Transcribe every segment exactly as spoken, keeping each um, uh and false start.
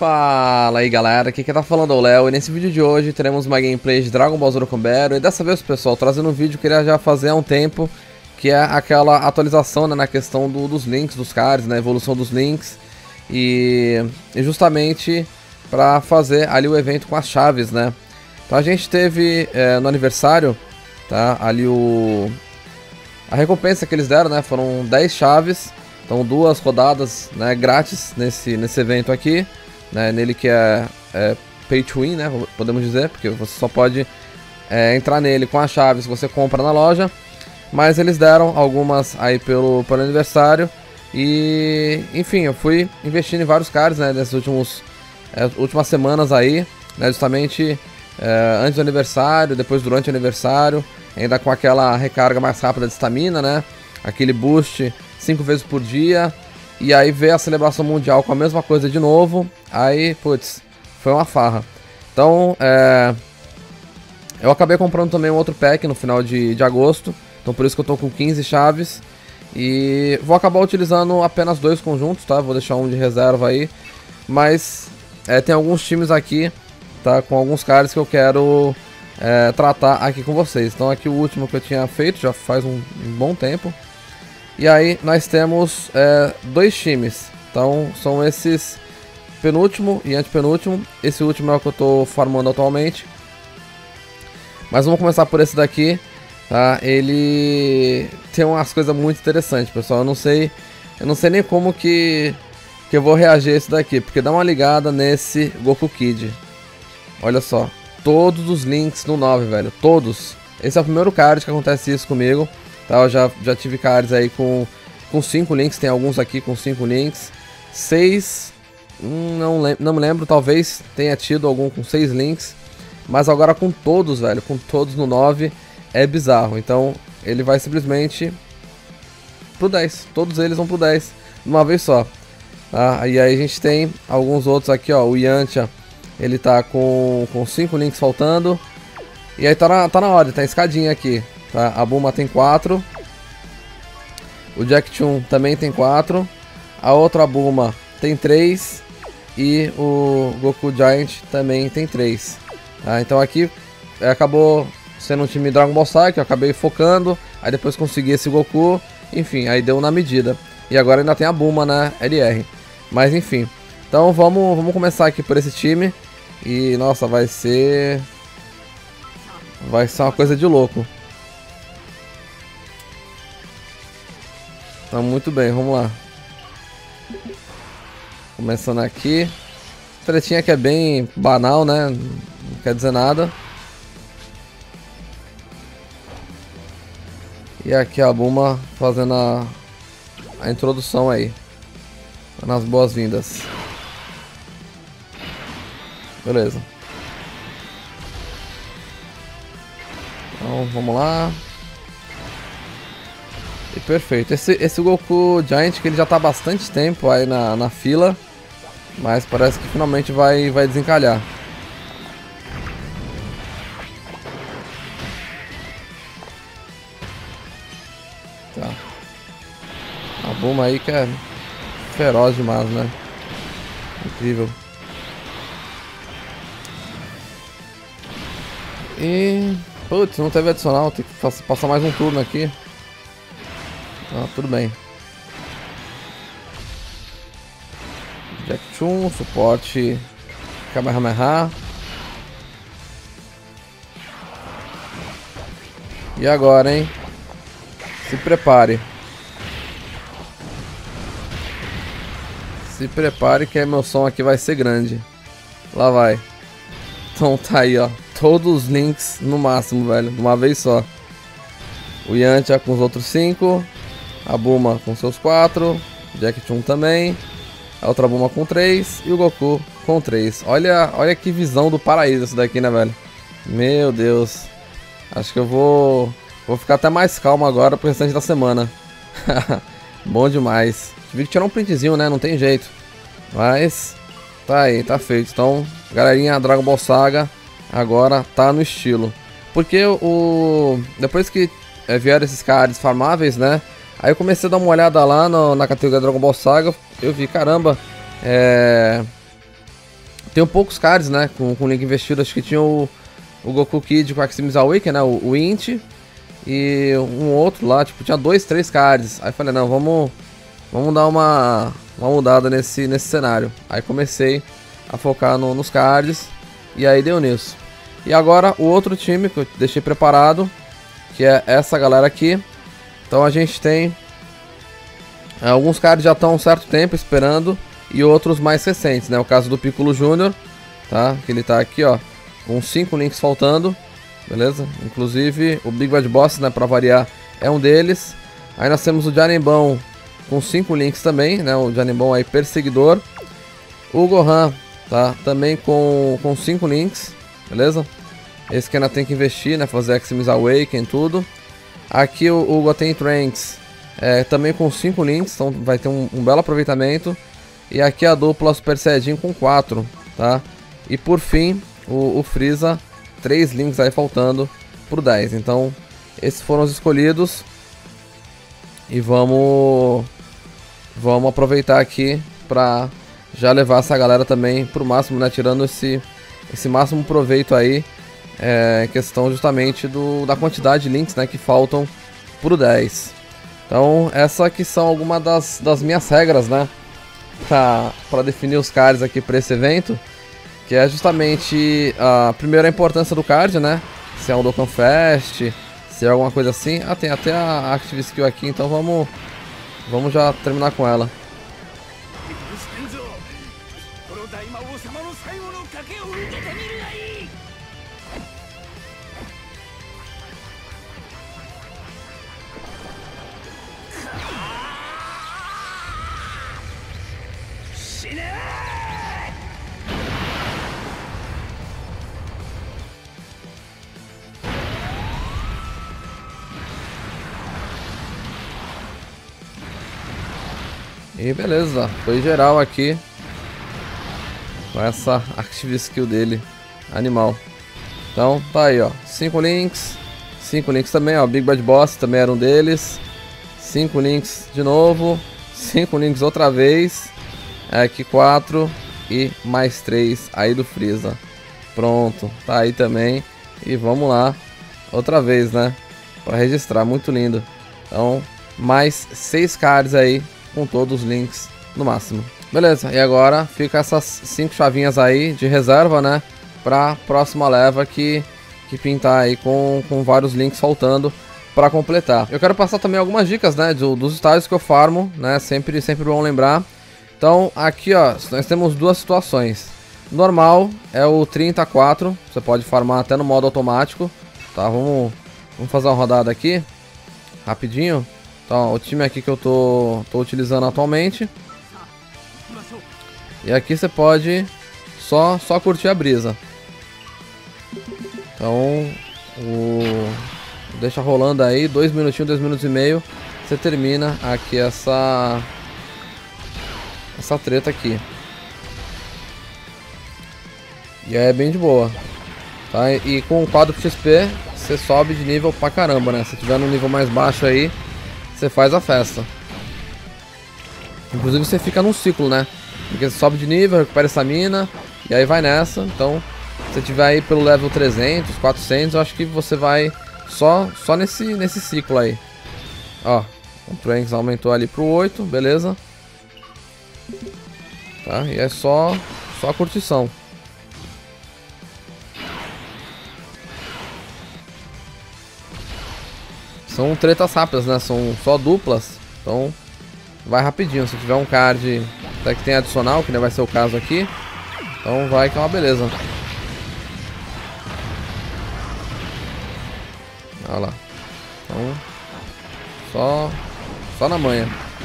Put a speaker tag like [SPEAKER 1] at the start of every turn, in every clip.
[SPEAKER 1] Fala aí galera, aqui quem tá falando é o Léo e nesse vídeo de hoje teremos uma gameplay de Dragon Ball Zero Battle. E dessa vez, pessoal, trazendo um vídeo que eu queria já fazer há um tempo, que é aquela atualização, né, na questão do, dos links dos cards, na evolução dos links. E, e justamente para fazer ali o evento com as chaves, né. Então a gente teve é, no aniversário, tá, ali o... a recompensa que eles deram, né, foram dez chaves. Então duas rodadas, né, grátis nesse, nesse evento aqui. Né, nele que é, é pay to win, né, podemos dizer, porque você só pode é, entrar nele com as chaves que você compra na loja, mas eles deram algumas aí pelo, pelo aniversário e, enfim, eu fui investindo em vários cards, né, nessas últimos, é, últimas semanas aí, né, justamente é, antes do aniversário, depois durante o aniversário, ainda com aquela recarga mais rápida de estamina, né, aquele boost cinco vezes por dia. E aí veio a celebração mundial com a mesma coisa de novo. Aí, putz, foi uma farra. Então, é... eu acabei comprando também um outro pack no final de, de agosto. Então por isso que eu tô com quinze chaves. E vou acabar utilizando apenas dois conjuntos, tá? Vou deixar um de reserva aí. Mas é, tem alguns times aqui, tá? Com alguns caras que eu quero é, tratar aqui com vocês. Então aqui o último que eu tinha feito já faz um, um bom tempo. E aí nós temos é, dois times, então são esses penúltimo e antepenúltimo. Esse último é o que eu estou farmando atualmente. Mas vamos começar por esse daqui, tá? Ele tem umas coisas muito interessantes, pessoal. Eu não sei, eu não sei nem como que, que eu vou reagir a esse daqui, porque dá uma ligada nesse Goku Kid. Olha só, todos os links no nove, velho, todos. Esse é o primeiro card que acontece isso comigo. Eu já, já tive cards aí com com cinco links, tem alguns aqui com cinco links. seis, não, lem não me lembro, talvez tenha tido algum com seis links. Mas agora com todos, velho, com todos no nove, é bizarro. Então ele vai simplesmente pro dez, todos eles vão pro dez, de uma vez só. Tá? E aí a gente tem alguns outros aqui, ó, o Yantia, ele tá com com cinco links faltando. E aí tá na, tá na hora, tá escadinha aqui. Tá? A Bulma tem quatro. O Jack Chun também tem quatro. A outra Bulma tem três. E o Goku Giant também tem três. Tá? Então aqui é, acabou sendo um time Dragon Ball Sai, que eu acabei focando. Aí depois consegui esse Goku. Enfim, aí deu na medida. E agora ainda tem a Bulma na L R. Mas enfim. Então vamos, vamos começar aqui por esse time. E nossa, vai ser... Vai ser uma coisa de louco. Tá muito bem, vamos lá. Começando aqui. Tretinha que é bem banal, né? Não quer dizer nada. E aqui a Bulma fazendo a, a introdução aí. Dando as boas-vindas. Beleza. Então vamos lá. E perfeito, esse, esse Goku Giant que ele já tá há bastante tempo aí na, na fila, mas parece que finalmente vai, vai desencalhar. Tá. A Bulma aí que é feroz demais, né? Incrível. E... putz, não teve adicional, tem que passar mais um turno aqui. Ah, tudo bem. Jack Chun, suporte Kamehameha. E agora, hein? Se prepare. Se prepare que a emoção aqui vai ser grande. Lá vai. Então tá aí, ó. Todos os links no máximo, velho. De uma vez só. O Yantia com os outros cinco. A Bulma com seus quatro, Jack Chun também, a outra Bulma com três e o Goku com três. Olha, olha que visão do paraíso isso daqui, né, velho? Meu Deus. Acho que eu vou vou ficar até mais calmo agora pro restante da semana. Bom demais. Tive que tirar um printzinho, né? Não tem jeito. Mas tá aí, tá feito. Então, galerinha, Dragon Ball Saga agora tá no estilo. Porque o depois que é, vieram esses cards farmáveis, né? Aí eu comecei a dar uma olhada lá no, na categoria Dragon Ball Saga. Eu vi, caramba, é... Tem poucos cards, né, com, com link investido. Acho que tinha o, o Goku Kid com Extremis Awaken, né, o, o Int. E um outro lá, tipo, tinha dois, três cards. Aí falei, não, vamos, vamos dar uma, uma mudada nesse, nesse cenário. Aí comecei a focar no, nos cards. E aí deu nisso. E agora o outro time que eu deixei preparado, que é essa galera aqui. Então a gente tem é, alguns cards já estão um certo tempo esperando e outros mais recentes, né? O caso do Piccolo Júnior, tá? Que ele tá aqui, ó, com cinco links faltando, beleza? Inclusive o Big Bad Boss, né, para variar, é um deles. Aí nós temos o Janembon com cinco links também, né? O Janembon aí perseguidor. O Gohan, tá? Também com com cinco links, beleza? Esse que ainda tem que investir, né? Fazer Extremis Awaken, tudo. Aqui o, o Goten Trunks é, também com cinco links, então vai ter um, um belo aproveitamento. E aqui a dupla Super Saiyajin com quatro, tá? E por fim, o, o Freeza, três links aí faltando por dez. Então, esses foram os escolhidos. E vamos, vamos aproveitar aqui pra já levar essa galera também pro máximo, né? Tirando esse, esse máximo proveito aí. É questão justamente do, da quantidade de links, né, que faltam pro dez. Então, essa aqui são algumas das, das minhas regras, né, para definir os cards aqui para esse evento. Que é justamente, a primeira, a importância do card, né, se é um Dokkan Fest, se é alguma coisa assim. Ah, tem até a Active Skill aqui, então vamos, vamos já terminar com ela. E beleza, foi geral aqui com essa Active Skill dele, animal. Então tá aí, ó, cinco links, cinco links também, ó, Big Bad Boss também era um deles, cinco links de novo, cinco links outra vez, aqui quatro e mais três aí do Freeza. Pronto, tá aí também. E vamos lá, outra vez, né, para registrar, muito lindo. Então, mais seis cards aí, com todos os links no máximo. Beleza, e agora fica essas cinco chavinhas aí de reserva, né? Pra próxima leva que, que pintar aí com, com vários links faltando para completar. Eu quero passar também algumas dicas, né? Do, dos estágios que eu farmo, né? Sempre, sempre bom lembrar. Então, aqui, ó, nós temos duas situações. Normal é o trinta a quatro, você pode farmar até no modo automático, tá? Vamos, vamos fazer uma rodada aqui, rapidinho. Então, o time aqui que eu tô, tô utilizando atualmente. E aqui você pode só, só curtir a brisa. Então, o... deixa rolando aí, dois minutinhos, dois minutos e meio. Você termina aqui essa... essa treta aqui. E aí é bem de boa. Tá? E com o quadro X P, você sobe de nível pra caramba, né? Se tiver no nível mais baixo aí, você faz a festa. Inclusive você fica num ciclo, né? Porque você sobe de nível, recupera essa mina e aí vai nessa. Então, se você tiver aí pelo level trezentos, quatrocentos, eu acho que você vai só, só nesse, nesse ciclo aí. Ó, o Trunks aumentou ali pro oito, beleza. Tá? E é só, só a curtição. São tretas rápidas, né? São só duplas. Então vai rapidinho. Se tiver um card até que tem adicional, que não vai ser o caso aqui, então vai que é uma beleza. Olha lá. Então só, só na manha.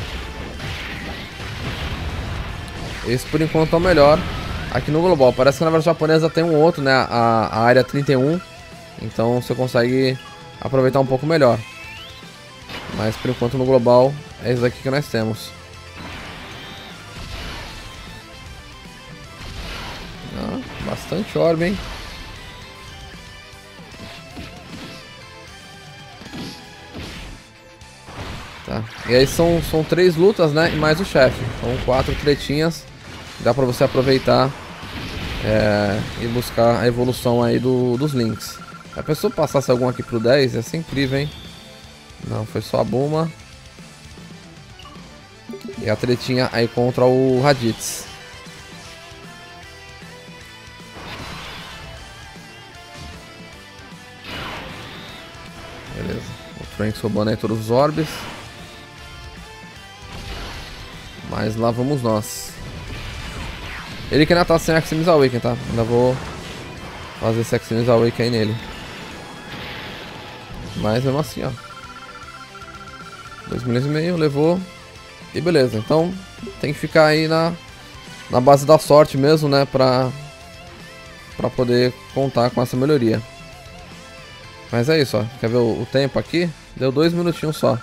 [SPEAKER 1] Esse por enquanto é o melhor aqui no global. Parece que na versão japonesa tem um outro, né? A, a área trinta e um. Então você consegue aproveitar um pouco melhor. Mas por enquanto no global é isso aqui que nós temos. Ah, bastante orbe, hein? Tá. E aí são, são três lutas, né? E mais o chefe. São quatro tretinhas. Dá pra você aproveitar é, e buscar a evolução aí do, dos links. Se a pessoa passasse algum aqui pro dez, ia ser incrível, hein? Não, foi só a Bulma. E a tretinha aí contra o Raditz. Beleza. O Trunks roubando aí todos os orbes. Mas lá vamos nós. Ele que ainda tá sem Axemis Awaken, tá? Ainda vou fazer esse Axemis Awaken aí nele. Mas mesmo assim, ó. dois milhões e meio, levou. E beleza, então tem que ficar aí na, na base da sorte mesmo, né? Pra, pra poder contar com essa melhoria. Mas é isso, ó. Quer ver o, o tempo aqui? Deu dois minutinhos só.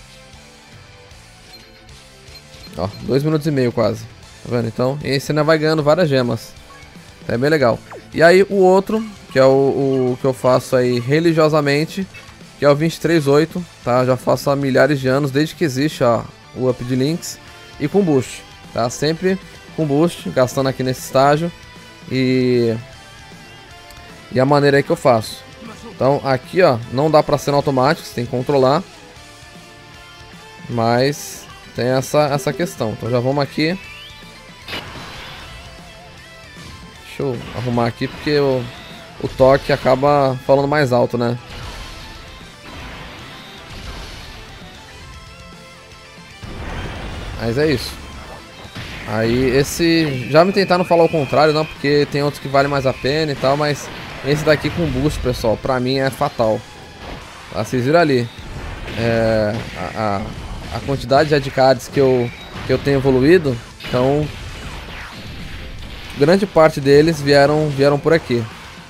[SPEAKER 1] Ó, dois minutos e meio quase. Tá vendo? Então, esse ainda vai ganhando várias gemas. É bem legal. E aí o outro, que é o, o que eu faço aí religiosamente, que é o vinte e três oito, tá? Já faço há milhares de anos, desde que existe ó, o up de links. E com boost, tá? Sempre com boost, gastando aqui nesse estágio. E... E a maneira aí que eu faço. Então aqui ó, não dá pra ser no automático, você tem que controlar. Mas tem essa, essa questão. Então já vamos aqui. Deixa eu arrumar aqui porque o, o toque acaba falando mais alto, né? Mas é isso. Aí esse... Já me tentaram falar o contrário, não, porque tem outros que valem mais a pena e tal, mas esse daqui com boost, pessoal, pra mim é fatal. Tá, vocês viram ali. É, a, a, a quantidade de adcards que eu, que eu tenho evoluído, então... Grande parte deles vieram, vieram por aqui.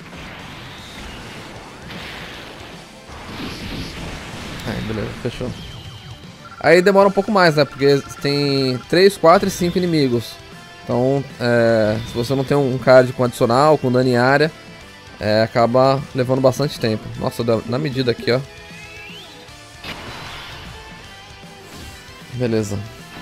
[SPEAKER 1] Aí, beleza, fechou. Aí demora um pouco mais, né? Porque tem três, quatro e cinco inimigos. Então, é, se você não tem um card com adicional, com dano em área, é, acaba levando bastante tempo. Nossa, na medida aqui, ó. Beleza.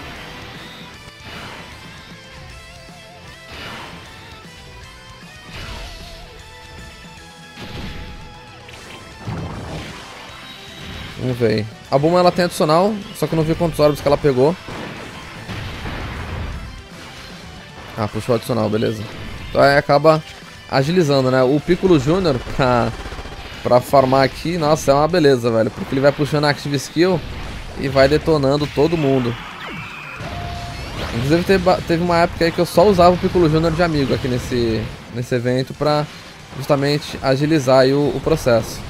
[SPEAKER 1] Vamos ver aí. A Bulma ela tem adicional, só que eu não vi quantos orbes que ela pegou. Ah, puxou adicional, beleza. Então aí acaba agilizando, né? O Piccolo Júnior pra, pra farmar aqui, nossa, é uma beleza, velho. Porque ele vai puxando a Active Skill e vai detonando todo mundo. Inclusive teve, teve uma época aí que eu só usava o Piccolo Júnior de amigo aqui nesse, nesse evento pra justamente agilizar aí o, o processo.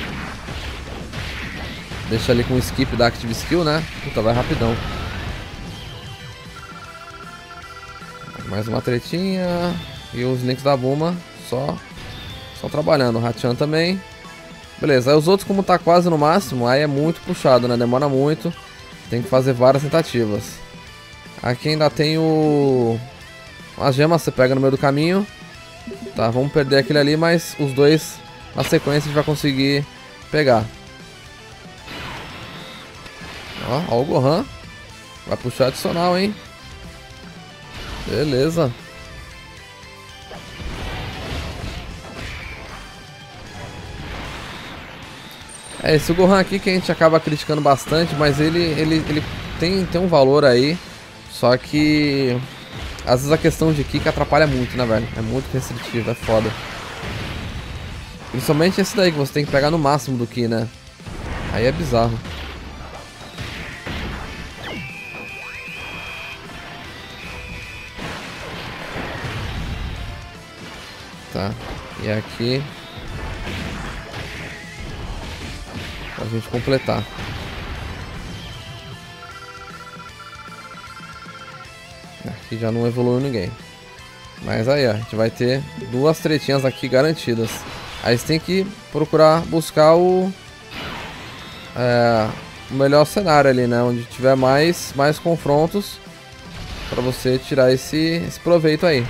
[SPEAKER 1] Deixa ali com o skip da Active Skill, né? Puta, vai rapidão. Mais uma tretinha. E os links da Bulma só, só trabalhando. O Hachan também. Beleza, aí os outros como tá quase no máximo, aí é muito puxado, né? Demora muito. Tem que fazer várias tentativas. Aqui ainda tem o... as gemas você pega no meio do caminho. Tá, vamos perder aquele ali, mas os dois na sequência a gente vai conseguir pegar. Ó, ó o Gohan. Vai puxar adicional, hein? Beleza. É, esse Gohan aqui que a gente acaba criticando bastante, mas ele, ele, ele tem, tem um valor aí. Só que... às vezes a questão de kick atrapalha muito, né, velho? É muito restritivo, é foda. Principalmente esse daí, que você tem que pegar no máximo do ki, né? Aí é bizarro. Tá, e aqui pra gente completar. Aqui já não evoluiu ninguém. Mas aí, ó, a gente vai ter duas tretinhas aqui garantidas. Aí você tem que procurar buscar o, é, o melhor cenário ali, né? Onde tiver mais, mais confrontos pra você tirar esse, esse proveito aí.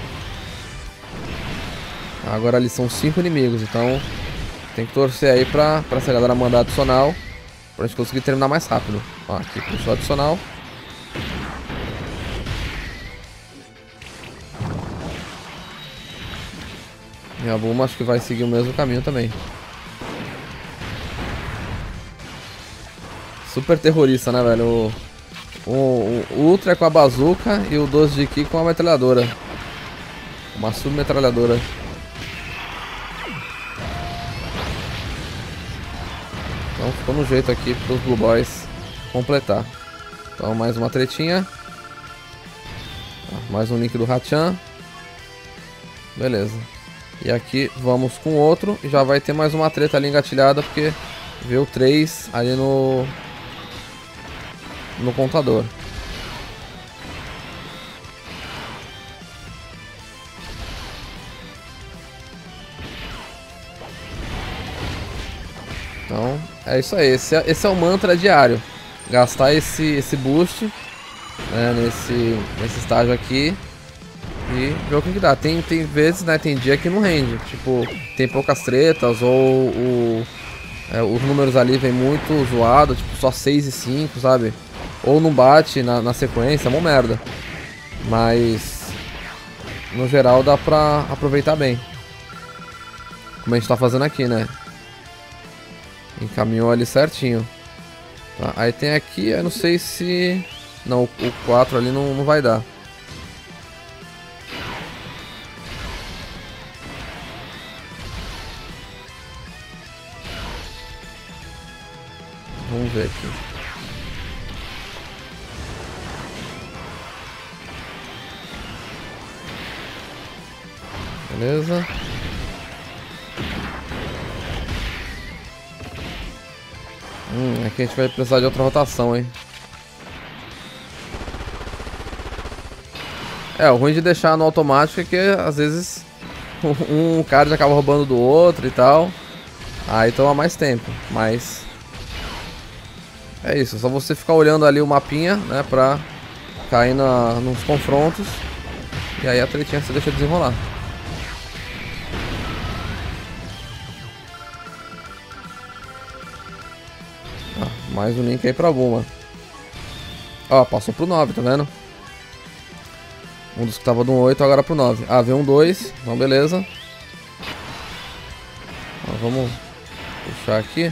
[SPEAKER 1] Agora ali são cinco inimigos, então tem que torcer aí pra, pra essa galera mandar adicional pra gente conseguir terminar mais rápido. Ó, aqui puxou adicional. E a Bulma acho que vai seguir o mesmo caminho também. Super terrorista, né, velho? O, o, o Ultra é com a bazuca e o doze de Ki com a metralhadora. Uma submetralhadora. Então ficou no jeito aqui para os Blue Boys completar. Então mais uma tretinha. Mais um link do Hachan. Beleza. E aqui vamos com outro. E já vai ter mais uma treta ali engatilhada. Porque veio três ali no... no contador. Então, é isso aí. Esse é, esse é o mantra diário. Gastar esse, esse boost, né, nesse, nesse estágio aqui. E ver o que, que dá. Tem, tem vezes, né, tem dia que não rende. Tipo, tem poucas tretas ou o, é, os números ali vem muito zoado. Tipo, só seis e cinco, sabe? Ou não bate na, na sequência, é uma merda. Mas, no geral, dá pra aproveitar bem. Como a gente tá fazendo aqui, né? Encaminhou ali certinho. Tá, aí tem aqui, eu não sei se... Não, o quatro ali não, não vai dar. Vamos ver aqui. Beleza. Hum, aqui a gente vai precisar de outra rotação, hein. É, o ruim de deixar no automático é que às vezes um cara já acaba roubando do outro e tal. Aí toma mais tempo, mas... É isso, é só você ficar olhando ali o mapinha, né, pra cair na, nos confrontos. E aí a tretinha você deixa desenrolar. Ah, mais um link aí pra Bulma. Ó, passou pro nove, tá vendo? Um dos que tava no oito agora pro nove. Ah, veio um dois, então beleza. Ó, vamos puxar aqui.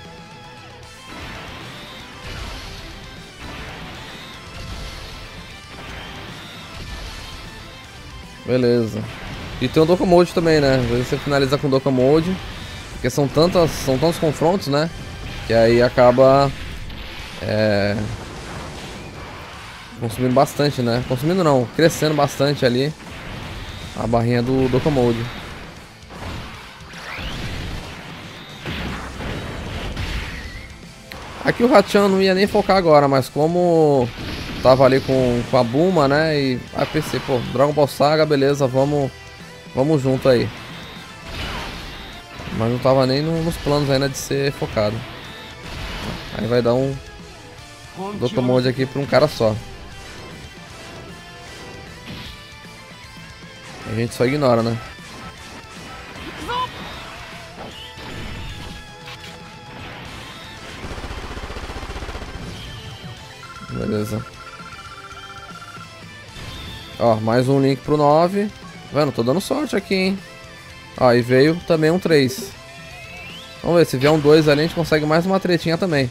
[SPEAKER 1] Beleza. E tem o Dokkan Mode também, né? Às vezes você finaliza com o Dokkan Mode. Porque são tantas, são tantos confrontos, né? Que aí acaba é, consumindo bastante, né? Consumindo não, crescendo bastante ali a barrinha do Dokkan Mode. Aqui o Hachan não ia nem focar agora, mas como tava ali com, com a Bulma, né? E aí pensei, pô, Dragon Ball Saga, beleza, vamos, vamos junto aí. Mas não tava nem no, nos planos ainda de ser focado. Aí vai dar um Dokkan Mode aqui pra um cara só. A gente só ignora, né? Beleza. Ó, mais um link pro nove. Tá vendo? Tô dando sorte aqui, hein? Ó, e veio também um três. Vamos ver, se vier um dois ali a gente consegue mais uma tretinha também.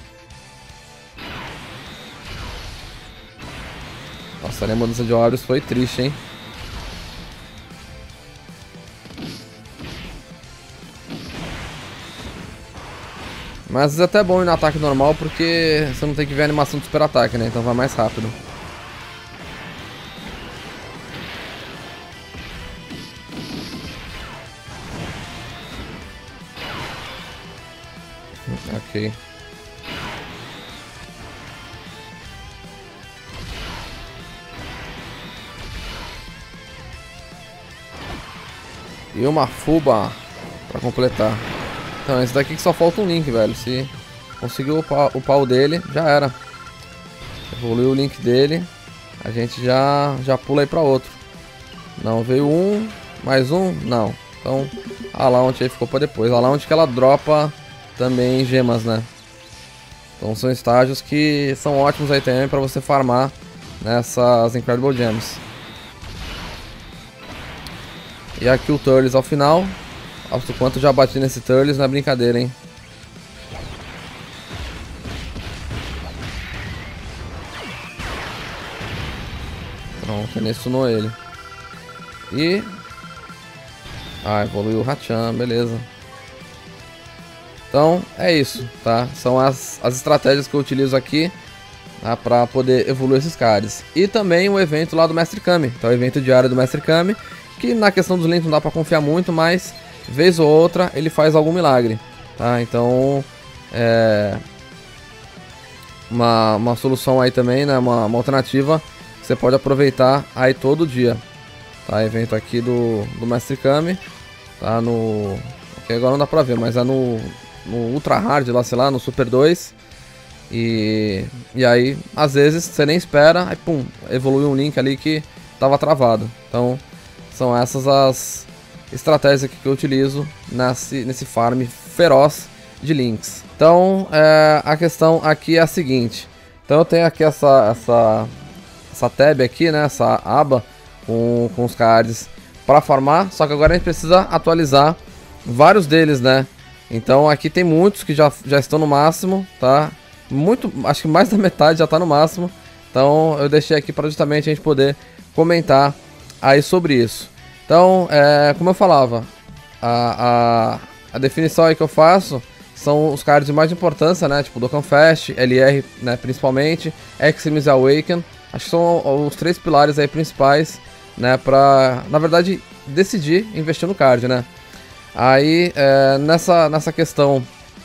[SPEAKER 1] Nossa, ali a mudança de horários foi triste, hein? Mas às vezes é até bom ir no ataque normal porque você não tem que ver a animação do super ataque, né? Então vai mais rápido. Ok. E uma Fuba pra completar. Então esse daqui que só falta um link, velho. Se conseguiu upar, upar o dele, já era. Evoluiu o link dele. A gente já, já pula aí pra outro. Não, veio um, mais um, não. Então a Launch aí ficou pra depois. A Launch que ela dropa também gemas, né? Então são estágios que são ótimos aí também pra você farmar nessas Incredible Gems. E aqui o Turles ao final. Nossa, o quanto eu já bati nesse Turles não é brincadeira, hein? Pronto, ele stunou ele. E... ah, evoluiu o Hachan, beleza. Então, é isso, tá? São as, as estratégias que eu utilizo aqui, tá? Pra poder evoluir esses cards. E também o evento lá do Mestre Kami. Então, o evento diário do Mestre Kami, que na questão dos links não dá pra confiar muito, mas vez ou outra ele faz algum milagre, tá? Então, é... Uma, uma solução aí também, né? Uma, uma alternativa que você pode aproveitar aí todo dia. Tá? Evento aqui do, do Mestre Kami, tá? No... aqui agora não dá pra ver, mas é no... no Ultra Hard lá, sei lá, no Super dois. E, e aí, às vezes, você nem espera, aí pum, evolui um link ali que tava travado. Então, são essas as estratégias aqui que eu utilizo nesse, nesse farm feroz de links. Então, é, a questão aqui é a seguinte. Então, eu tenho aqui essa, essa, essa tab aqui, né, essa aba com, com os cards para farmar. Só que agora a gente precisa atualizar vários deles, né? Então aqui tem muitos que já, já estão no máximo, tá? Muito, acho que mais da metade já está no máximo. Então eu deixei aqui para justamente a gente poder comentar aí sobre isso. Então, é, como eu falava, a, a, a definição aí que eu faço são os cards de mais importância, né? Tipo Dokkan Fest, L R, né, principalmente, Eximus e Awaken. Acho que são os três pilares aí principais, né? Pra, na verdade, decidir investir no card, né? Aí, é, nessa, nessa questão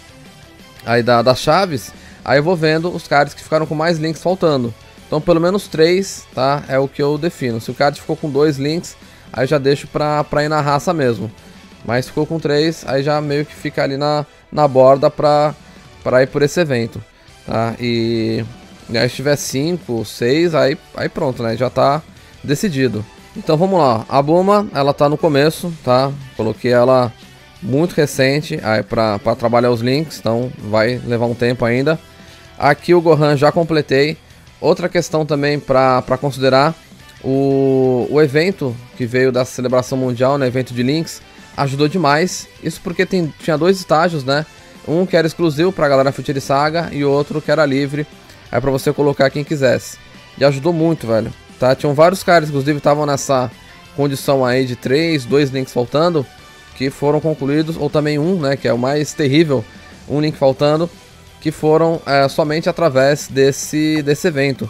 [SPEAKER 1] aí da, das chaves, aí eu vou vendo os cards que ficaram com mais links faltando. Então, pelo menos três, tá? É o que eu defino. Se o card ficou com dois links, aí eu já deixo pra, pra ir na raça mesmo. Mas ficou com três, aí já meio que fica ali na, na borda pra, pra ir por esse evento, tá? E, e aí se tiver cinco, seis, aí, aí pronto, né? Já tá decidido. Então vamos lá, a Bulma, ela tá no começo, tá? Coloquei ela muito recente aí pra, pra trabalhar os links, então vai levar um tempo ainda. Aqui o Gohan já completei. Outra questão também pra, pra considerar, o, o evento que veio da celebração mundial, né? Evento de links, ajudou demais. Isso porque tem, tinha dois estágios, né? Um que era exclusivo pra galera Future Saga e outro que era livre, aí pra você colocar quem quisesse. E ajudou muito, velho. Tá, tinham vários caras, inclusive, estavam nessa condição aí de três, dois links faltando, que foram concluídos, ou também um, né, que é o mais terrível, um link faltando, que foram é, somente através desse, desse evento.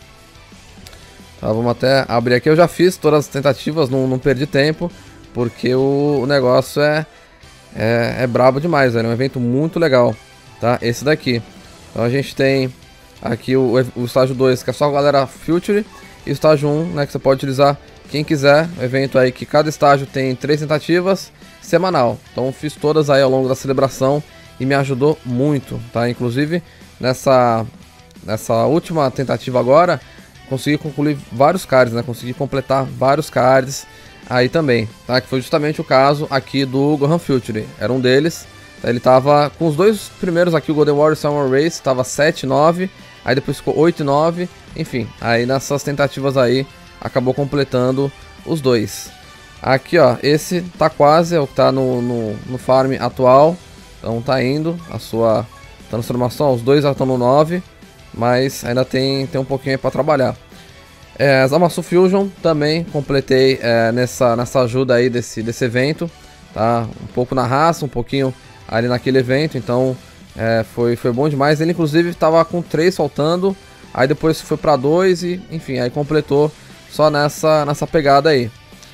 [SPEAKER 1] Tá, vamos até abrir aqui, eu já fiz todas as tentativas, não, não perdi tempo, porque o, o negócio é, é, é brabo demais, velho, é um evento muito legal, tá, esse daqui. Então a gente tem aqui o, o estágio dois, que é só a galera Future, e o estágio um, né, que você pode utilizar quem quiser. Evento aí que cada estágio tem três tentativas semanal. Então fiz todas aí ao longo da celebração e me ajudou muito, tá? Inclusive nessa, nessa última tentativa agora, consegui concluir vários cards, né? Consegui completar vários cards aí também, tá? Que foi justamente o caso aqui do Gohan Future. Era um deles. Tá? Ele tava com os dois primeiros aqui, o Golden Warrior Summer Race, tava sete, nove. Aí depois ficou oito e nove, enfim, aí nessas tentativas aí, acabou completando os dois. Aqui ó, esse tá quase, é o que tá no, no, no farm atual, então tá indo a sua transformação, os dois já estão no nove, mas ainda tem, tem um pouquinho aí pra trabalhar. É, Zamasu Fusion também completei é, nessa, nessa ajuda aí desse, desse evento, tá? Um pouco na raça, um pouquinho ali naquele evento, então... É, foi, foi bom demais. Ele inclusive estava com três faltando, aí depois foi para dois e enfim, aí completou só nessa, nessa pegada aí.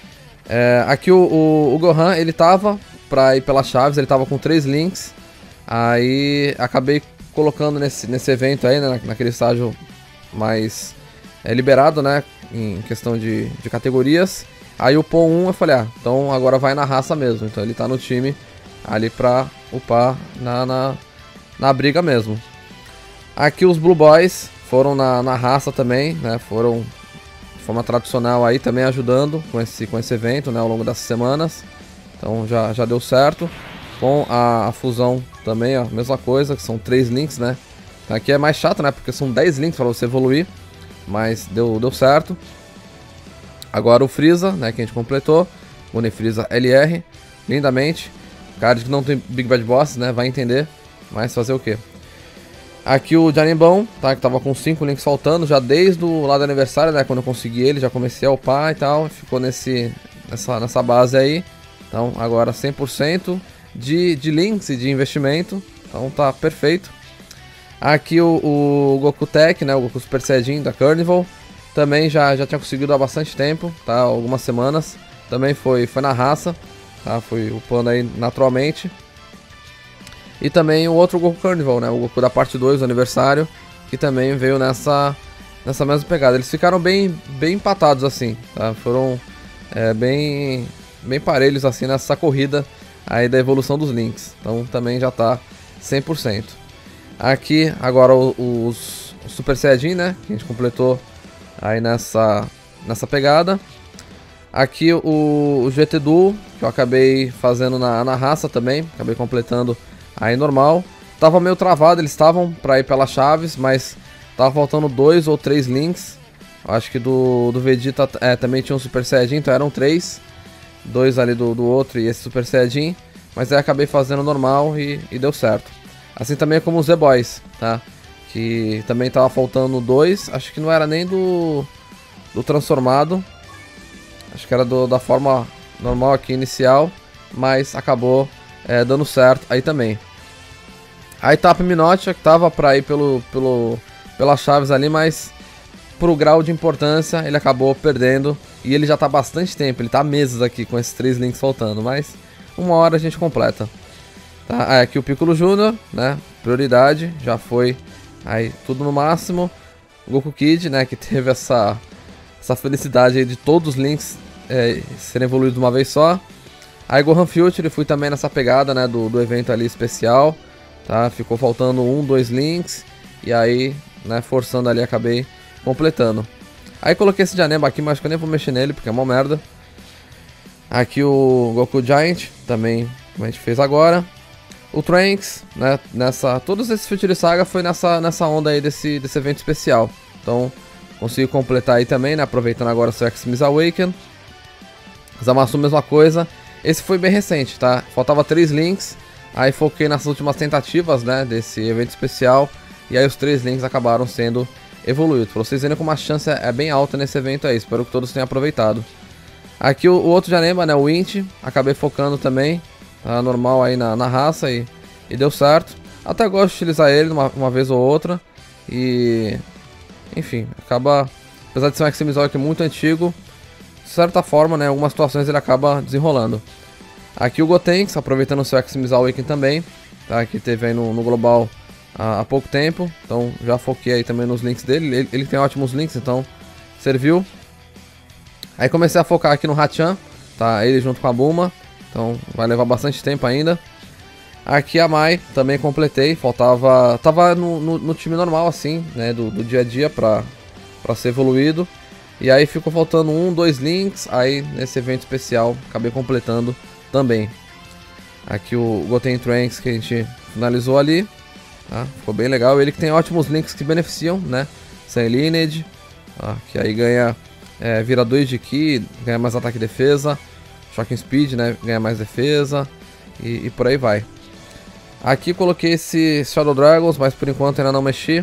[SPEAKER 1] É, aqui o, o, o Gohan, ele tava para ir pelas chaves, ele tava com três links, aí acabei colocando nesse, nesse evento aí, né, naquele estágio mais é, liberado, né, em questão de, de categorias. Aí o Pon um eu falei, ah, então agora vai na raça mesmo, então ele tá no time ali pra upar na... na na briga mesmo. Aqui os Blue Boys foram na, na raça também, né? Foram de forma tradicional aí também ajudando com esse, com esse evento, né? Ao longo dessas semanas. Então já, já deu certo. Com a, a fusão também, ó, mesma coisa, que são três links, né? Aqui é mais chato, né? Porque são dez links para você evoluir. Mas deu, deu certo. Agora o Freeza, né? Que a gente completou. Unifreeza L R. Lindamente. Card que não tem Big Bad Boss, né? Vai entender. Mas fazer o quê? Aqui o Janembão, tá? Que tava com cinco links faltando já desde o lado do aniversário, né? Quando eu consegui ele, já comecei a upar e tal. Ficou nesse, nessa, nessa base aí. Então agora cem por cento de, de links e de investimento. Então tá perfeito. Aqui o, o Goku Tech, né? O Goku Super Saiyajin da Carnival. Também já, já tinha conseguido há bastante tempo, tá? Algumas semanas. Também foi, foi na raça, tá? Foi upando aí naturalmente. E também o outro Goku Carnival, né? O Goku da parte dois, do aniversário, que também veio nessa, nessa mesma pegada. Eles ficaram bem, bem empatados assim, tá? Foram é, bem, bem parelhos assim nessa corrida aí da evolução dos links. Então também já tá cem por cento. Aqui agora os, os Super Saiyajin, né? Que a gente completou aí nessa, nessa pegada. Aqui o, o G T Duo, que eu acabei fazendo na, na raça também. Acabei completando aí normal. Tava meio travado, eles estavam pra ir pelas chaves, mas tava faltando dois ou três links. Acho que do, do Vegeta é, também tinha um Super Saiyajin, então eram três. Dois ali do, do outro e esse Super Saiyajin. Mas aí acabei fazendo normal e, e deu certo. Assim também como os Z-Boys, tá? Que também tava faltando dois. Acho que não era nem do, do transformado. Acho que era do, da forma normal aqui, inicial. Mas acabou é, dando certo aí também. A etapa Minotia, que tava pra ir pelo, pelo, pelas chaves ali, mas pro grau de importância ele acabou perdendo. E ele já tá há bastante tempo, ele tá há meses aqui com esses três links faltando. Mas uma hora a gente completa. Tá, aqui o Piccolo Júnior, né? Prioridade, já foi aí tudo no máximo. O Goku Kid, né? Que teve essa, essa felicidade aí de todos os links é, serem evoluídos de uma vez só. Aí Gohan Future, fui também nessa pegada, né? Do, do evento ali especial. Tá? Ficou faltando um, dois links. E aí, né? Forçando ali, acabei completando. Aí coloquei esse Janemba aqui, mas acho que eu nem vou mexer nele, porque é uma merda. Aqui o Goku Giant, também, como a gente fez agora. O Trunks, né, nessa, todos esses Future Saga foi nessa, nessa onda aí desse, desse evento especial. Então, consegui completar aí também, né, aproveitando agora o seu X-Miss Awaken. Zamasu, mesma coisa. Esse foi bem recente, tá? Faltava três links, aí foquei nessas últimas tentativas, né, desse evento especial. E aí os três links acabaram sendo evoluídos. Pra vocês verem como a chance é bem alta nesse evento aí, espero que todos tenham aproveitado. Aqui o, o outro Janemba, né, o Int, acabei focando também. Tá normal aí na, na raça e, e deu certo. Até gosto de utilizar ele uma, uma vez ou outra. E enfim, acaba, apesar de ser um X-Miss Awaken muito antigo, de certa forma, né, em algumas situações ele acaba desenrolando. Aqui o Gotenks, aproveitando o seu X-Miss Awaken também, tá, que teve aí no, no global há, há pouco tempo. Então já foquei aí também nos links dele, ele, ele tem ótimos links, então serviu. Aí comecei a focar aqui no Hachan, tá, ele junto com a Bulma. Então vai levar bastante tempo ainda. Aqui a Mai também completei. Faltava. Tava no, no, no time normal assim, né? Do, do dia a dia pra, pra ser evoluído. E aí ficou faltando um, dois links. Aí nesse evento especial acabei completando também. Aqui o Goten Trunks que a gente finalizou ali. Tá? Ficou bem legal. Ele que tem ótimos links que beneficiam, né? Sem Lineage. Tá? Que aí ganha. É, vira dois de Ki, ganha mais ataque e defesa. Shocking Speed, né? Ganha mais defesa. E, e por aí vai. Aqui coloquei esse Shadow Dragons, mas por enquanto ainda não mexi.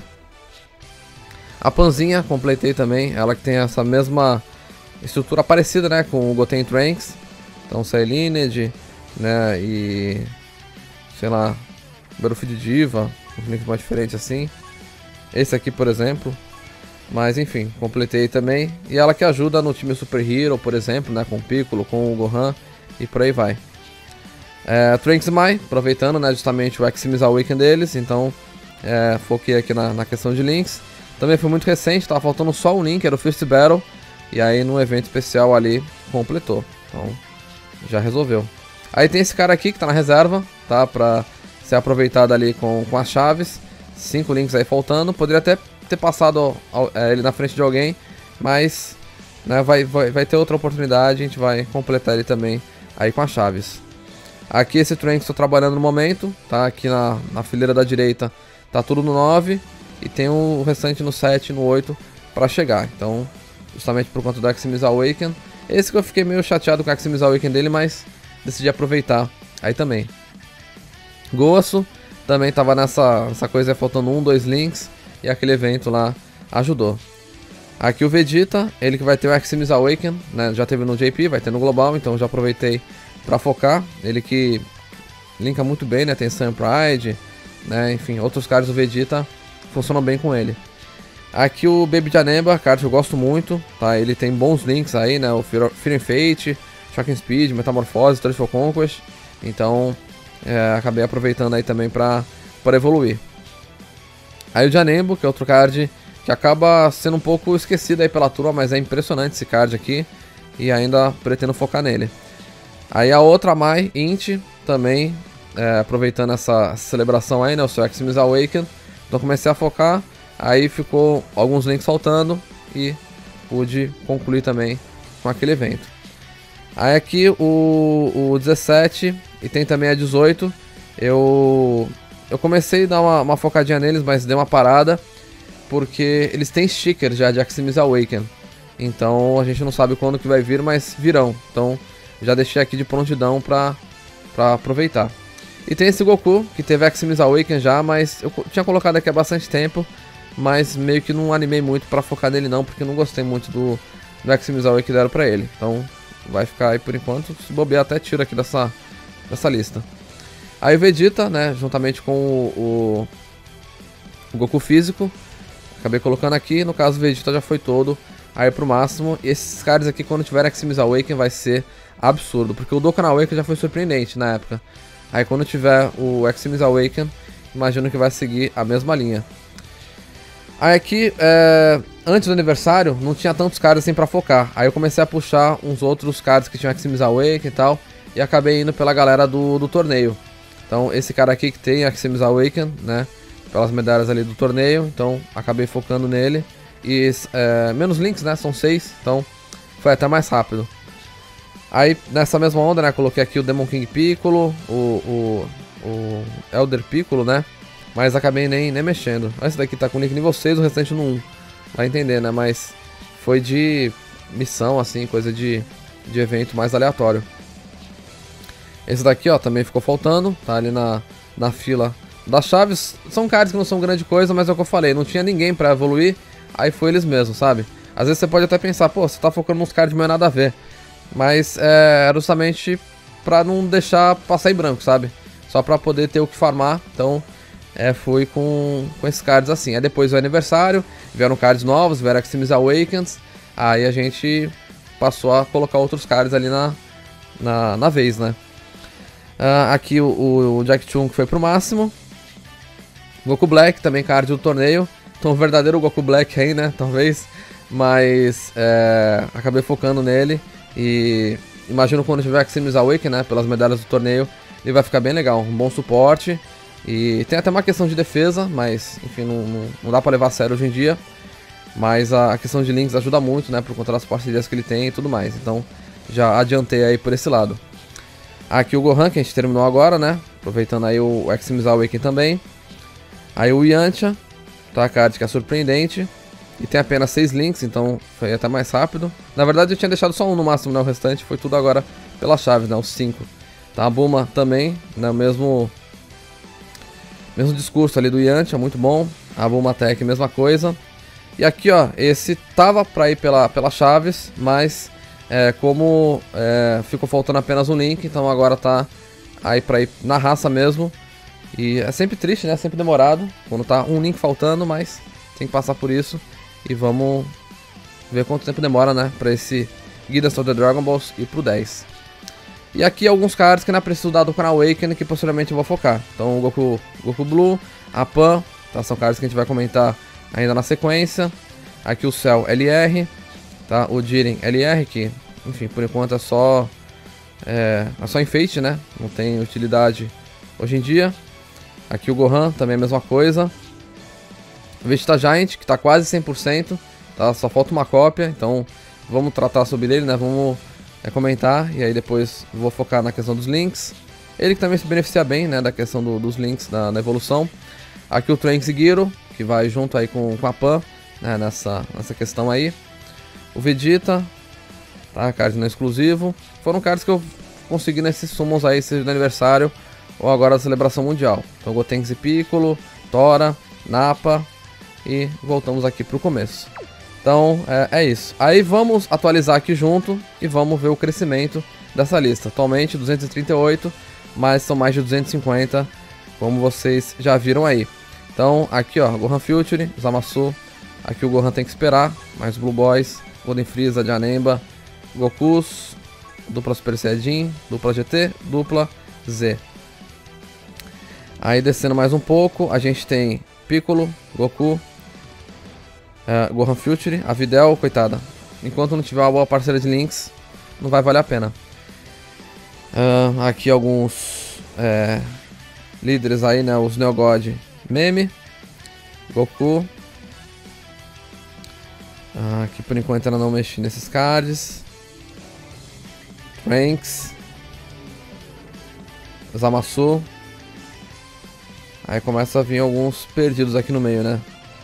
[SPEAKER 1] A Panzinha completei também. Ela que tem essa mesma estrutura parecida, né? Com o Goten Trunks. Então sai Lineage, né? E sei lá, Battlefield Diva. Um link mais diferente assim. Esse aqui, por exemplo. Mas enfim, completei também. E ela que ajuda no time Super Hero, por exemplo, né? Com o Piccolo, com o Gohan e por aí vai. É, Trunks Mai, aproveitando, né? Justamente o X-Miss Awaken deles. Então, é, foquei aqui na, na questão de links. Também foi muito recente, tava faltando só um link, era o First Battle. E aí no evento especial ali, completou. Então, já resolveu. Aí tem esse cara aqui que tá na reserva, tá? Pra ser aproveitado ali com, com as chaves. Cinco links aí faltando. Poderia até ter passado ao, é, ele na frente de alguém, mas né, vai, vai, vai ter outra oportunidade, a gente vai completar ele também aí com as chaves. Aqui esse Trunks estou trabalhando no momento, tá? Aqui na, na fileira da direita tá tudo no nove e tem o restante no sete e no oito para chegar. Então, justamente por conta do X-Miss Awaken, esse que eu fiquei meio chateado com o X-Miss Awaken dele, mas decidi aproveitar aí também. Gosso também tava nessa, nessa coisa, faltando um, dois links, e aquele evento lá ajudou. Aqui o Vegeta, ele que vai ter o Eximus Awaken, né, já teve no J P, vai ter no Global, então já aproveitei pra focar. Ele que linka muito bem, né, tem Sun Pride, né, enfim, outros cards do Vegeta funcionam bem com ele. Aqui o Baby Janemba, card que eu gosto muito, tá, ele tem bons links aí, né, o Fear, Fear and Fate, Shocking Speed, Metamorphose, Thirst for Conquest, então é, acabei aproveitando aí também pra, pra evoluir. Aí o Janembo, que é outro card que acaba sendo um pouco esquecido aí pela turma, mas é impressionante esse card aqui, e ainda pretendo focar nele. Aí a outra Mai Int, também, é, aproveitando essa celebração aí, né, o seu Eximus Awaken, então comecei a focar, aí ficou alguns links faltando, e pude concluir também com aquele evento. Aí aqui o, o dezessete, e tem também a dezoito, eu, eu comecei a dar uma, uma focadinha neles, mas dei uma parada, porque eles têm sticker já de Eximus Awaken, então a gente não sabe quando que vai vir, mas virão, então já deixei aqui de prontidão pra, pra aproveitar. E tem esse Goku, que teve Eximus Awaken já, mas eu tinha colocado aqui há bastante tempo, mas meio que não animei muito pra focar nele não, porque não gostei muito do, do Eximus Awaken que deram pra ele, então vai ficar aí por enquanto, se bobear até tiro aqui dessa, dessa lista. Aí o Vegeta, né, juntamente com o, o, o Goku físico, acabei colocando aqui, no caso o Vegeta já foi todo aí pro máximo. E esses caras aqui, quando tiver Eximus Awaken, vai ser absurdo, porque o Dokkan Awaken já foi surpreendente na época. Aí quando tiver o Eximus Awaken, imagino que vai seguir a mesma linha. Aí aqui, é, antes do aniversário, não tinha tantos cards assim pra focar. Aí eu comecei a puxar uns outros cards que tinham Eximus Awaken e tal, e acabei indo pela galera do, do torneio. Então esse cara aqui que tem Eximus Awaken, né, pelas medalhas ali do torneio, então acabei focando nele. E é, menos links, né, são seis, então foi até mais rápido. Aí nessa mesma onda, né, coloquei aqui o Demon King Piccolo, o, o, o Elder Piccolo, né, mas acabei nem, nem mexendo. Esse daqui tá com link nível seis, o restante no um, vai entender, né, mas foi de missão, assim, coisa de, de evento mais aleatório. Esse daqui, ó, também ficou faltando, tá ali na, na fila das chaves. São cards que não são grande coisa, mas é o que eu falei, não tinha ninguém pra evoluir, aí foi eles mesmos, sabe? Às vezes você pode até pensar, pô, você tá focando nos cards meio nada a ver, mas é justamente pra não deixar passar em branco, sabe? Só pra poder ter o que farmar, então é, fui com, com esses cards assim. Aí depois do aniversário, vieram cards novos, vieram Eximus Awakens, aí a gente passou a colocar outros cards ali na, na, na vez, né? Uh, aqui o, o, o Jack Chun que foi pro máximo. Goku Black, também card do torneio. Então, um verdadeiro Goku Black aí, né? Talvez. Mas é, acabei focando nele. E imagino quando tiver Eximus Awaken, né? Pelas medalhas do torneio, ele vai ficar bem legal. Um bom suporte. E tem até uma questão de defesa, mas enfim, não, não, não dá pra levar a sério hoje em dia. Mas a, a questão de links ajuda muito, né? Por conta das parcerias que ele tem e tudo mais. Então, já adiantei aí por esse lado. Aqui o Gohan, que a gente terminou agora, né? Aproveitando aí o Eximus Awaken também. Aí o Yantia, tá? A card que é surpreendente. E tem apenas seis links, então foi até mais rápido. Na verdade eu tinha deixado só um no máximo, né? O restante foi tudo agora pelas chaves, né? Os cinco. Tá? A Bulma também, né? O mesmo, mesmo discurso ali do Yantia, muito bom. A Bulma Tech, mesma coisa. E aqui, ó, esse tava pra ir pela, pelas chaves, mas... É, como é, ficou faltando apenas um link, então agora tá aí pra ir na raça mesmo. E é sempre triste, né? Sempre demorado quando tá um link faltando, mas tem que passar por isso. E vamos ver quanto tempo demora, né? Pra esse Guidance of the Dragon Balls ir pro dez. E aqui alguns cards que não é preciso dar do canal Awaken, que posteriormente eu vou focar. Então o Goku, Goku Blue, a Pan, tá? São cards que a gente vai comentar ainda na sequência. Aqui o Cell L R. Tá, o Jiren L R, que, enfim, por enquanto é só é, é só enfeite, né? Não tem utilidade hoje em dia. Aqui o Gohan, também a mesma coisa. O Vegeta Giant, que tá quase cem por cento, tá? Só falta uma cópia, então vamos tratar sobre ele, né? Vamos é, comentar, e aí depois vou focar na questão dos links. Ele que também se beneficia bem, né, da questão do, dos links na, na evolução. Aqui o Trunks Giro, que vai junto aí com, com a Pan, né, nessa, nessa questão aí. O Vegeta, tá? Card não exclusivo. Foram cards que eu consegui nesses summons aí, seja do aniversário ou agora da celebração mundial. Então Gotenks e Piccolo, Tora, Nappa e voltamos aqui pro começo. Então é, é isso. Aí vamos atualizar aqui junto e vamos ver o crescimento dessa lista. Atualmente duzentos e trinta e oito, mas são mais de duzentos e cinquenta, como vocês já viram aí. Então aqui ó, Gohan Future, Zamasu, aqui o Gohan tem que esperar, mais Blue Boys, Golden Frieza, Janemba, Gokus, dupla Super Saiyajin, dupla G T, dupla Z. Aí descendo mais um pouco, a gente tem Piccolo, Goku, uh, Gohan Future, a Videl, coitada. Enquanto não tiver uma boa parceira de links, não vai valer a pena. Uh, aqui alguns é, líderes aí, né? Os Neogod, Meme, Goku. Uh, aqui por enquanto ainda não mexi nesses cards. Trunks, Zamasu. Aí começa a vir alguns perdidos aqui no meio, né?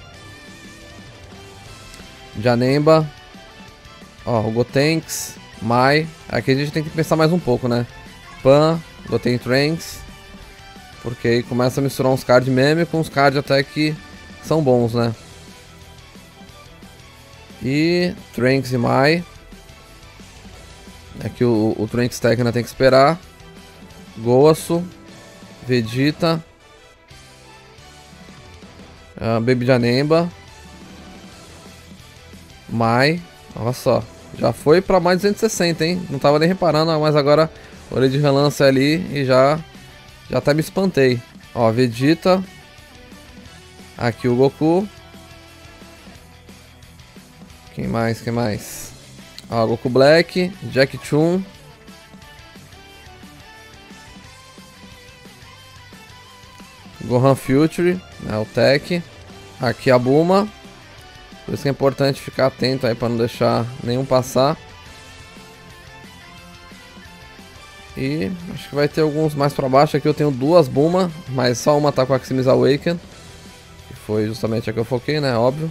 [SPEAKER 1] Janemba. Ó, o Gotenks, Mai. Aqui a gente tem que pensar mais um pouco, né? Pan, Goten Trunks. Porque aí começa a misturar uns cards meme com uns cards até que são bons, né? E Trunks e Mai. Aqui o, o Trunks Tech ainda tem que esperar. Goasu, Vegeta, uh, Baby Janemba, Mai. Olha só, já foi pra mais de duzentos e sessenta, hein? Não tava nem reparando, mas agora olhei de relance ali e já já até me espantei. Ó, Vegeta. Aqui o Goku. Quem mais? Quem mais? Ó, Goku Black, Jack Chun. Gohan Future, né, o Tech. Aqui a Bulma. Por isso que é importante ficar atento aí para não deixar nenhum passar. E acho que vai ter alguns mais para baixo. Aqui eu tenho duas Bulma, mas só uma tá com a Maximus Awaken, que foi justamente a que eu foquei, né, óbvio.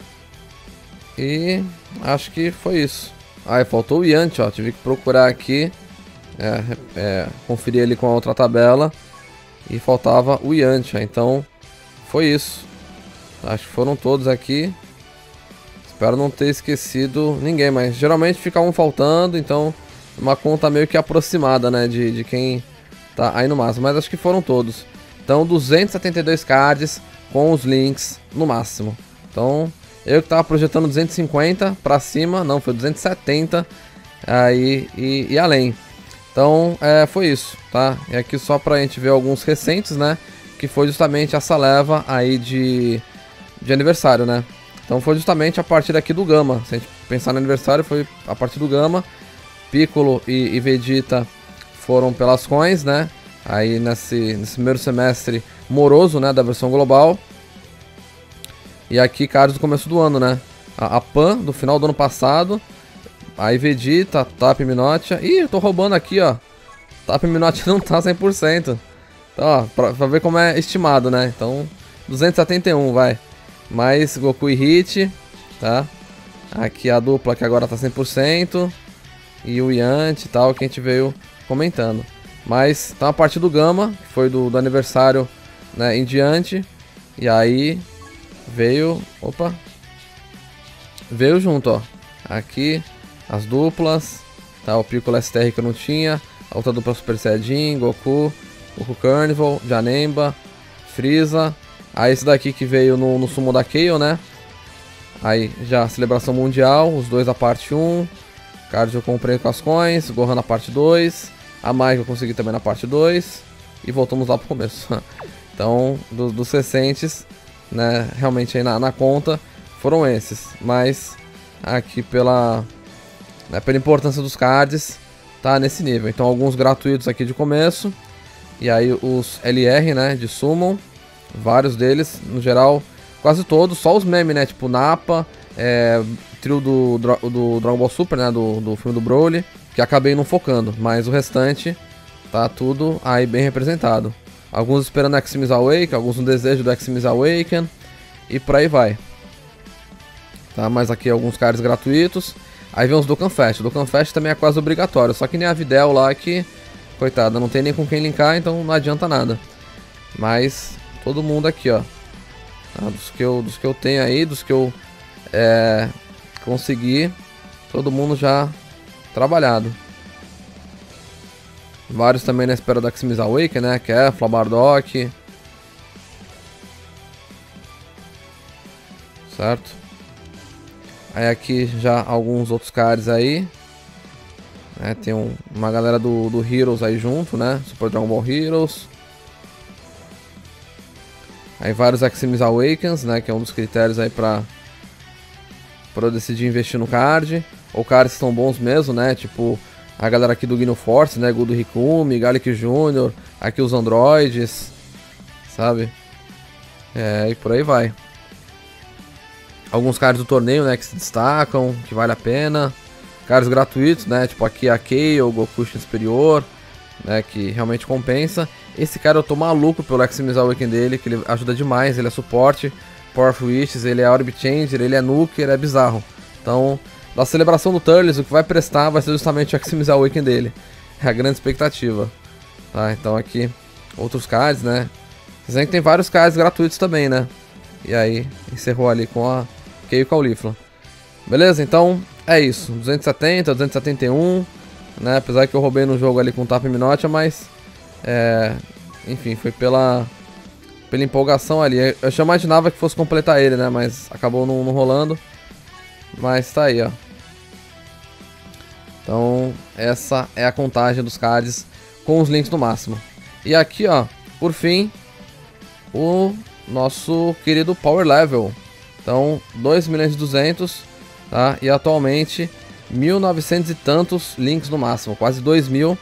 [SPEAKER 1] E acho que foi isso. Ah, e faltou o Yanti, ó. Tive que procurar aqui, é, é, conferir ele com a outra tabela. E faltava o Yanti, ó. Então foi isso. Acho que foram todos aqui. Espero não ter esquecido ninguém, mas geralmente fica um faltando, então uma conta meio que aproximada, né, de, de quem tá aí no máximo, mas acho que foram todos. Então duzentos e setenta e dois cards com os links no máximo. Então eu que tava projetando duzentos e cinquenta pra cima, não, foi duzentos e setenta aí e, e além. Então é, foi isso, tá? E aqui só pra gente ver alguns recentes, né, que foi justamente essa leva aí de, de aniversário, né? Então foi justamente a partir aqui do Gama. Se a gente pensar no aniversário, foi a partir do Gama. Piccolo e, e Vegeta foram pelas coins, né? Aí nesse, nesse primeiro semestre moroso, né, da versão global. E aqui cards do começo do ano, né? A, a Pan do final do ano passado. Aí Vegeta, Tap Minotia. Ih, eu tô roubando aqui, ó. Tap Minotia não tá cem por cento. Então, ó, pra, pra ver como é estimado, né? Então, duzentos e setenta e um, vai. Mais Goku e Hit, tá? Aqui a dupla que agora tá cem por cento. E o Yanti e tal, que a gente veio comentando. Mas tá a partir do Gama, que foi do, do aniversário, né, em diante. E aí veio... Opa! Veio junto, ó. Aqui as duplas. Tá, o Piccolo S T R que eu não tinha. A outra dupla Super Saiyajin, Goku, Goku Carnival, Janemba, Frieza. Aí esse daqui que veio no, no sumo da Kayle, né? Aí já a celebração mundial, os dois da parte um. Card eu comprei com as coins, Gohan na parte dois. A Mai eu consegui também na parte dois. E voltamos lá pro começo. Então, do, dos recentes, né? Realmente aí na, na conta foram esses. Mas aqui pela, né, pela importância dos cards, tá nesse nível. Então alguns gratuitos aqui de começo. E aí os L R, né? De Summon. Vários deles, no geral, quase todos, só os memes, né? Tipo Nappa, é, trio do, do Dragon Ball Super, né? Do, do filme do Broly, que acabei não focando, mas o restante tá tudo aí bem representado. Alguns esperando o Maximus Awaken, alguns no desejo do Maximus Awaken, e por aí vai. Tá, mas aqui alguns cards gratuitos. Aí vem os Dokkan Fest. O Dokkan Fest também é quase obrigatório, só que nem a Videl lá que coitada, não tem nem com quem linkar, então não adianta nada. Mas todo mundo aqui, ó, tá? dos, que eu, dos que eu tenho aí, dos que eu é, consegui, todo mundo já trabalhado. Vários também na espera da Xyz Awaken, né? Kefla, Bardock. Certo? Aí aqui já alguns outros cards aí. É, tem um, uma galera do, do Heroes aí junto, né? Super Dragon Ball Heroes. Aí vários Xyz Awakens, né? Que é um dos critérios aí pra, pra eu decidir investir no card. Ou cards que estão bons mesmo, né? Tipo a galera aqui do Gino Force, né? Gudo Rikumi, Garlic Júnior. Aqui os androides, sabe? É, e por aí vai. Alguns cards do torneio, né? Que se destacam, que vale a pena. Cards gratuitos, né? Tipo aqui a Kei ou Goku Superior, né? Que realmente compensa. Esse cara eu tô maluco pelo Xyz Awaken dele, que ele ajuda demais. Ele é suporte, Powerful Wishes, ele é Orb Changer, ele é Nuker, é bizarro. Então, da celebração do Turles, o que vai prestar vai ser justamente o Xyz Awaken dele. É a grande expectativa. Tá, então aqui, outros cards, né? Vocês veem que tem vários cards gratuitos também, né? E aí, encerrou ali com a Kei e o Caulifla. Beleza? Então, é isso. duzentos e setenta, duzentos e setenta e um, né? Apesar que eu roubei no jogo ali com o Tap Minotia, mas... É... Enfim, foi pela... Pela empolgação ali. Eu já imaginava que fosse completar ele, né? Mas acabou não, não rolando. Mas tá aí, ó. Então, essa é a contagem dos cards com os links no máximo. E aqui, ó, por fim, o nosso querido Power Level. Então, dois milhões e duzentos, tá? E atualmente, mil e novecentos e tantos links no máximo, quase dois mil.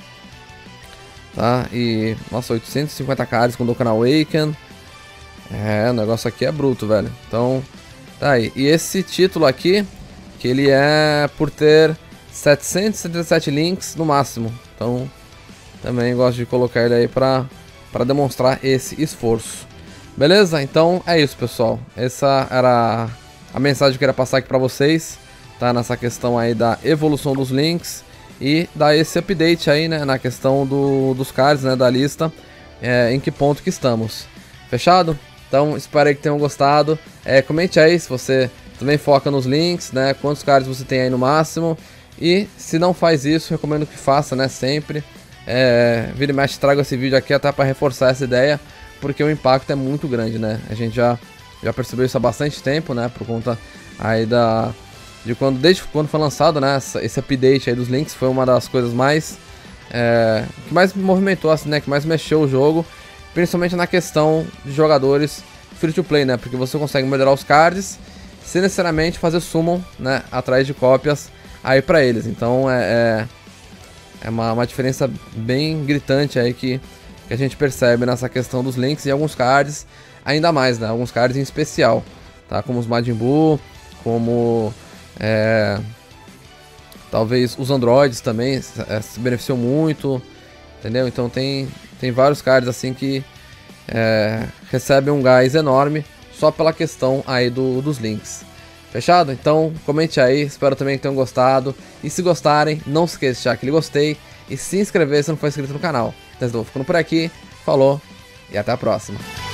[SPEAKER 1] Tá? E, nossa, oitocentos e cinquenta cards com Dokkan Awaken. É, o negócio aqui é bruto, velho. Então, tá aí. E esse título aqui, que ele é por ter setecentos e setenta e sete links no máximo. Então, também gosto de colocar ele aí pra, pra demonstrar esse esforço. Beleza? Então é isso, pessoal. Essa era a mensagem que eu queria passar aqui pra vocês, tá? Nessa questão aí da evolução dos links e dar esse update aí, né? Na questão do, dos cards, né? Da lista, é, em que ponto que estamos. Fechado? Então espero aí que tenham gostado. É, comente aí se você também foca nos links, né? Quantos cards você tem aí no máximo. E se não faz isso, recomendo que faça, né? Sempre. É, vira e mexe, trago esse vídeo aqui até para reforçar essa ideia, porque o impacto é muito grande, né? A gente já, já percebeu isso há bastante tempo, né? Por conta aí da... De quando, desde quando foi lançado, né? Essa, esse update aí dos links foi uma das coisas mais... É, que mais movimentou, assim, né? Que mais mexeu o jogo. Principalmente na questão de jogadores free to play, né? Porque você consegue melhorar os cards sem necessariamente fazer summon, né? Atrás de cópias aí pra eles. Então é... é... É uma, uma diferença bem gritante aí que, que a gente percebe nessa questão dos links e alguns cards ainda mais, né? Alguns cards em especial, tá? Como os Majin Buu, como é, talvez os androides também é, se beneficiam muito, entendeu? Então tem, tem vários cards assim que é, recebem um gás enorme só pela questão aí do, dos links. Fechado? Então comente aí, espero também que tenham gostado. E se gostarem, não se esqueça de deixar aquele gostei e se inscrever se não for inscrito no canal. Então, estou ficando por aqui, falou e até a próxima.